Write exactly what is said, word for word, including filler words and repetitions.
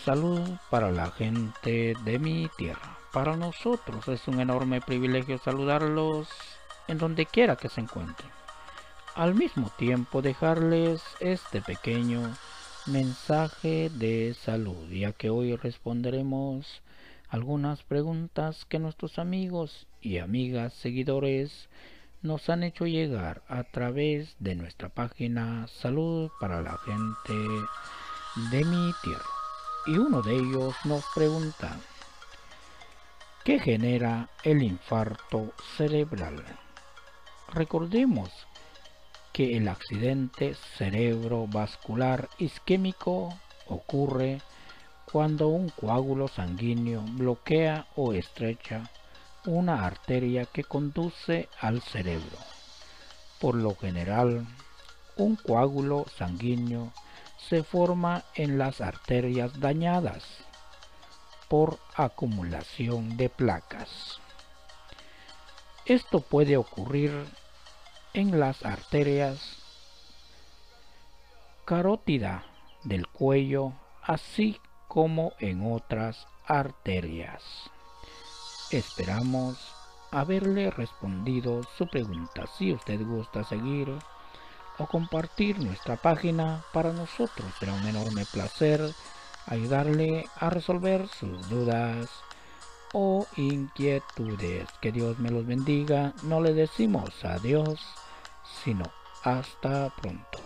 Salud para la gente de mi tierra. Para nosotros es un enorme privilegio saludarlos en donde quiera que se encuentren. Al mismo tiempo dejarles este pequeño mensaje de salud, ya que hoy responderemos algunas preguntas que nuestros amigos y amigas seguidores nos han hecho llegar a través de nuestra página Salud para la gente de mi tierra. Y uno de ellos nos pregunta: ¿qué genera el infarto cerebral? Recordemos que el accidente cerebrovascular isquémico ocurre cuando un coágulo sanguíneo bloquea o estrecha una arteria que conduce al cerebro. Por lo general, un coágulo sanguíneo se forma en las arterias dañadas por acumulación de placas. Esto puede ocurrir en las arterias carótida del cuello, así como en otras arterias. Esperamos haberle respondido su pregunta. Si usted gusta seguir o compartir nuestra página, para nosotros será un enorme placer ayudarle a resolver sus dudas o inquietudes. Que Dios me los bendiga. No le decimos adiós, sino hasta pronto.